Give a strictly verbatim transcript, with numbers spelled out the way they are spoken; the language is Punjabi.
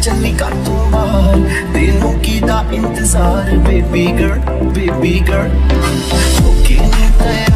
ਚੱਲੀ ਕਰ ਤੂੰ ਬਾਹਰ, ਤੈਨੂੰ ਕਿਹਦਾ ਇੰਤਜ਼ਾਰ baby girl baby girl. Okay ਨਹੀਂ